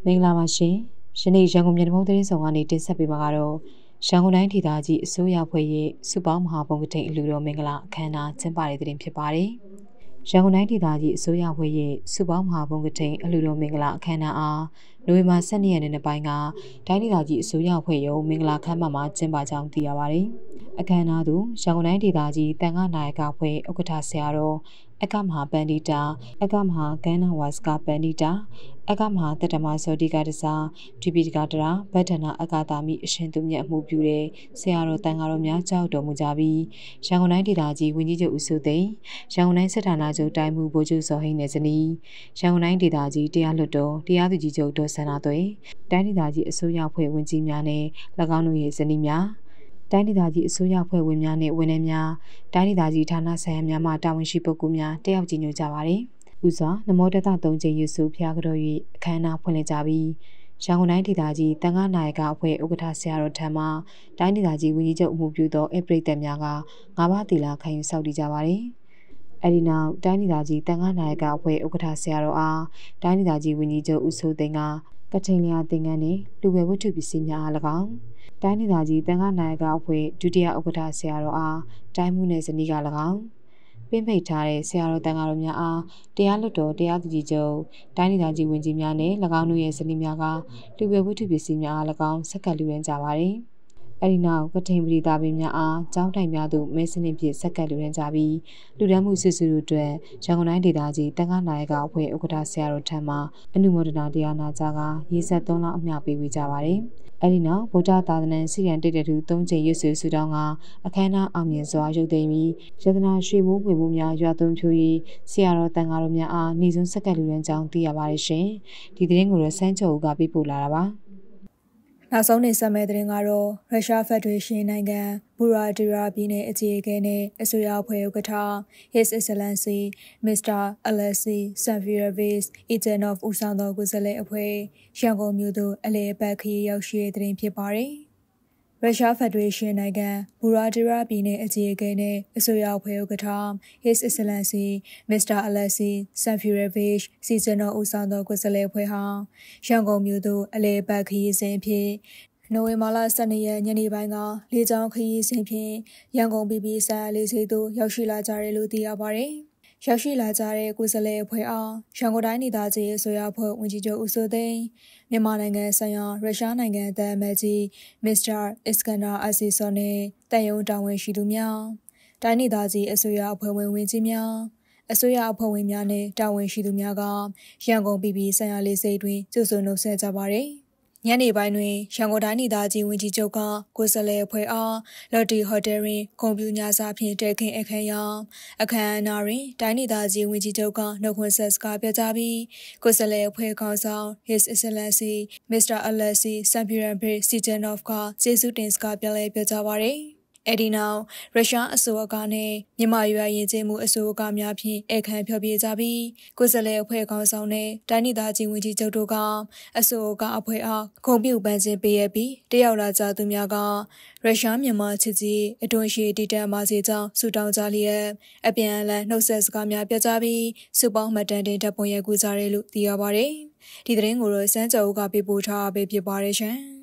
မင်္ဂလာပါရှင်။ယနေ့ရန်ကုန်မြို့တော်သတင်းဆောင်ကနေတင်ဆက်ပေးမှာကတော့ရန်ကုန်တိုင်းဒေသကြီးအစိုးရဖွဲ့ရဲ့စုပေါင်းမဟာဘုံကထိန်အလူတော်မင်္ဂလာအခမ်းအနားကျင်းပတဲ့တဲ့တင်ဖြစ်ပါတယ်။ရန်ကုန်တိုင်းဒေသကြီးအစိုးရဖွဲ့ရဲ့စုပေါင်းမဟာဘုံကထိန်အလူတော်မင်္ဂလာအခမ်းအနားအားနိုဝင်ဘာ12ရက်နေ့ပိုင်းကတိုင်းဒေသကြီးအစိုးရဖွဲ့ရုံမင်္ဂလာခမ်းမမှာကျင်းပကြောင်းသိရပါတယ်။အခမ်းအနားသို့ရန်ကုန်တိုင်းဒေသကြီးတန်ခါနာယကဖွဲ့ဥက္ကဋ္ဌဆရာတော်အကမဟာပန္တိတာအကမဟာကန္နဝါစကပန္တိတာအကမဟာတတမစောတိကတစားဒီပိတကတရာဗတ္ထနာအကတာမိအရှင်သူမြတ်မှုပြုတဲ့ဆရာတော်တန်ဃာတော်များကြောက်တော်မူကြပြီးရန်ကုန်တိုင်းဒေသကြီးဝန်ကြီးချုပ်ဦးစိုးသိန်းရန်ကုန်တိုင်းစစ်ဌာနချုပ်တိုင်းမှုဗိုလ်ချုပ်စောဟိန်းနဲ့ဇနီးရန်ကုန်တိုင်းဒေသကြီးတရားလွှတ်တော်တရားသူကြီးချုပ်ဒေါ်စန္ဒာသွေးတိုင်းဒေသကြီးအစိုးရဖွဲ့ဝင်ကြီးများနဲ့၎င်းတို့ရဲ့ဇနီးများတိုင်းဒေသကြီးအစိုးရဖွဲ့ဝင်များနဲ့ဝန်ထမ်းများတိုင်းဒေသကြီးဌာနဆိုင်ရာများမှတာဝန်ရှိပုဂ္ဂိုလ်များတက်ရောက်ကြီးညိုကြပါသည်။ဦးစွာနမောတတ3ချိန်ရွစုဖျားကြော်၍အခမ်းအနားဖွင့်လှစ်ကြပြီးရန်ကုန်တိုင်းဒေသကြီးတန်ခါနာယကအဖွဲ့ဥက္ကဋ္ဌဆရာတော်ထံမှတိုင်းဒေသကြီးဝန်ကြီးချုပ်အမှုပြုသောအပရိသတ်များက၅ပါးသီလခံယူဆောက်တည်ကြပါသည်။အဲဒီနောက်တိုင်းဒေသကြီးတန်ခါနာယကအဖွဲ့ဥက္ကဋ္ဌဆရာတော်အားတိုင်းဒေသကြီးဝန်ကြီးချုပ်ဦးစိုးသိန်းကကထိန်လျာသင်္ကန်းနှင့်လူဝယ်ဝတ္ထုပစ္စည်းများအား၎င်းတိုင်းဒေသကြီးတန်ခါနာယကအဖွဲ့ဒုတိယဥက္ကဋ္ဌဆရာတော်အားတိုင်းမှုနယ်ဇနီးက၎င်းပင့်ဖိတ်ထားတဲ့ဆရာတော်တန်ဃာတော်များအားတရားလွှတ်တော်တရားသူကြီးချုပ်တိုင်းဒေသကြီးဝန်ကြီးများနဲ့၎င်းတို့ရဲ့ဇနီးများကလူဝယ်ဝတ္ထုပစ္စည်းများအား၎င်းဆက်ကပ်လူရန်ကြပါသည်အဲဒီနောက်ကထိန်ပရိသတ်ပင်များအားကျောင်းတိုင်များသို့မဲစနစ်ဖြင့်ဆက်ကပ်လူရန်ကြပြီးလူဒန်းမှုစစ်စုတို့အတွက်ရန်ကုန်တိုင်းဒေသကြီးတန်ခါနာယကအဖွဲ့ဥက္ကဋ္ဌဆရာတော်ထံမှအနုမောဒနာတရားနာကြားကရေဆက်3လအမျှပေးဝေကြပါတယ်။အဲဒီနောက်ဗုဒ္ဓသာသနာစီရန်တိတ်တထူ3ချိန်ရွတ်ဆွေတောင်းကအခမ်းအနားအောင်မြင်စွာရုပ်သိမ်းပြီးယတနာရွှေမိုးပွေမှုများရွာသွန်းဖြိုး၍ဆရာတော်တန်ဃာတော်များအားနှီးစွန်းဆက်ကပ်လူရန်ကြောင်းသိရပါတယ်ရှင်။ဒီသတင်းကိုတော့စန်းကျော်ဦးကပေးပို့လာတာပါ။နောက်ဆုံးနေဆက်မဲ့တဲ့တင်ကတော့ရုရှားဖက်ဒရေးရှင်းနိုင်ငံဘူရာဒီရာပြည်နယ်အကြီးအကဲနဲ့အစိုးရအဖွဲ့ဥက္ကဋ္ဌ His Excellency Mr. Alexei Safirovich Ivanov ဦးဆောင်သောကိုယ်စားလှယ်အဖွဲ့ရန်ကုန်မြို့သို့အလည်အပတ်ခရီးရောက်ရှိတဲ့တင်ဖြစ်ပါတယ်။ရုရှားဖက်ဒရေးရှင်းနိုင်ငံဘူရာဒီရာပြည်နယ်အကြီးအကဲနဲ့အစိုးရအဖွဲ့ဥက္ကဋ္ဌ His Excellency Mr. Alexei Safirovich Ivanov ဦးဆောင်သောကိုယ်စားလှယ်အဖွဲ့ဟာရန်ကုန်မြို့သို့အလည်အပတ်ခရီးစဉ်ဖြင့်နိုဝင်ဘာလ12ရက်ညနေပိုင်းကလေကြောင်းခရီးစဉ်ဖြင့်ရန်ကုန်ပြည်ပြည်ဆိုင်ရာလေဆိပ်သို့ရောက်ရှိလာကြတယ်လို့သိရပါတယ်။ရောက်ရှိလာကြတဲ့ကိုယ်စားလှယ်အဖွဲ့အားရန်ကုန်တိုင်းဒေသကြီးအစိုးရအဖွဲ့ဝန်ကြီးချုပ်ဦးစိုးသိန်းမြန်မာနိုင်ငံဆိုင်ရာရုရှားနိုင်ငံသံအမတ်ကြီးမစ္စတာအစ္စကန်ဒါအစီဆော့နဲ့တန်ယုံတာဝန်ရှိသူများတိုင်းဒေသကြီးအစိုးရအဖွဲ့ဝင်ဝန်ကြီးများအစိုးရအဖွဲ့ဝင်များနဲ့တာဝန်ရှိသူများကရန်ကုန်ပြည်ပြည်ဆိုင်ရာလေဆိပ်တွင်ကြိုဆိုနှုတ်ဆက်ကြပါတယ်။ညနေပိုင်းတွင်ရန်ကုန်တိုင်းဒေသကြီးဝန်ကြီးချုပ်ကကိုယ်စားလှယ်အဖွဲ့အားလော်တီဟိုတယ်တွင်ဂုဏ်ပြုညစာဖြင့်တက်ခင်းအခမ်းအနားတွင်တိုင်းဒေသကြီးဝန်ကြီးချုပ်ကနှုတ်ခွန်းဆက်စကားပြောကြားပြီးကိုယ်စားလှယ်အဖွဲ့ခေါင်းဆောင် His Excellency Mr. Alexei Safirovich Ivanov ကကျေးဇူးတင်စကားပြောကြားပါရယ်အဲဒီနောက်ရုရှားအစိုးရနဲ့မြန်မာရွာရင်ကျင်းမှုအစိုးရများဖြင့်အခမ်းဖျော်ဖြေကြပြီးကိုယ်စားလှယ်အဖွဲ့ခေါင်းဆောင်နဲ့တိုင်းဒေသကြီးဝန်ကြီးချုပ်တို့ကအစိုးရအဖွဲ့အားဂုဏ်ပြုပန်းခြင်းပေးရပြီးတရောက်လာကြသူများကရုရှားမြန်မာချစ်ကြည်အတွန်းရှိတည်တံ့ပါစေကြောင်းဆုတောင်းကြလျက်အပြန်အလှန်နှုတ်ဆက်စကားများပြောကြားပြီးစုပေါင်းမှတ်တမ်းတင်တပ်ပုံရိုက်ကူးကြတယ်လို့သိရပါတယ်။ဒီသတင်းကိုတော့စန်းကျော်ဦးကပေးပို့ထားပေးဖြစ်ပါတယ်ရှင်။